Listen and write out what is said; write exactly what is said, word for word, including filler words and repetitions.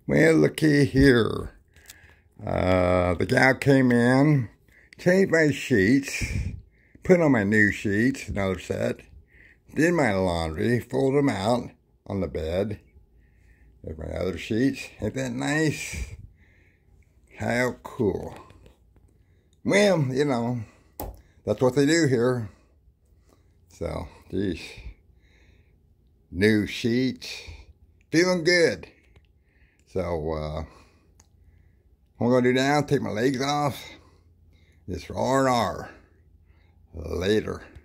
Well, looky here. Uh, the gal came in, changed my sheets, put on my new sheets, another set, did my laundry, folded them out on the bed. There's my other sheets. Ain't that nice? How cool. Well, you know, that's what they do here. So, geez. New sheets. Feeling good. So, uh, what I'm going to do now, take my legs off. It's R and R. Later.